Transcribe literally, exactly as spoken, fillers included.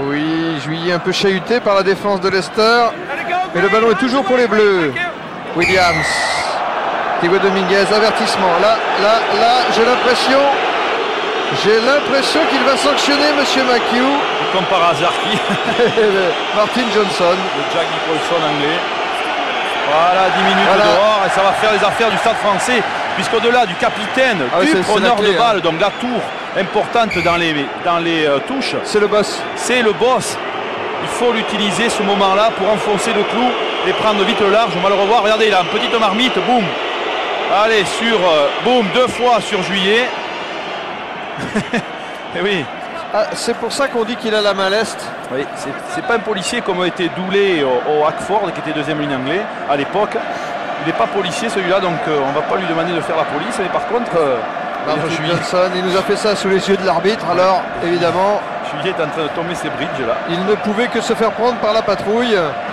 Oui, Juillet un peu chahuté par la défense de Leicester. Mais le ballon est toujours pour les Bleus. Williams. Thiago Dominguez, avertissement. Là, là, là, j'ai l'impression... J'ai l'impression qu'il va sanctionner Monsieur McHugh. Comme par hasard qui Martin Johnson. Le Jack Nicholson anglais. Voilà, dix minutes voilà. dehors et ça va faire les affaires du Stade français. Puisqu'au-delà du capitaine, ah du oui, preneur de balle, hein. donc la tour importante dans les, dans les euh, touches. C'est le boss. C'est le boss. Il faut l'utiliser ce moment-là pour enfoncer le clou et prendre vite le large. On va le revoir. Regardez, il a une petite marmite. Boum. Allez, sur... Euh, boum, deux fois sur Juillet. Et oui. Ah, c'est pour ça qu'on dit qu'il a la main leste. Oui, c'est pas un policier comme a été Doulé au, au Hackford, qui était deuxième ligne anglais à l'époque. Il n'est pas policier celui-là, donc euh, on ne va pas lui demander de faire la police. Mais par contre, euh, Martin Johnson, il nous a fait ça sous les yeux de l'arbitre. Alors, évidemment, Juillet est en train de tomber ses bridges là. Il ne pouvait que se faire prendre par la patrouille.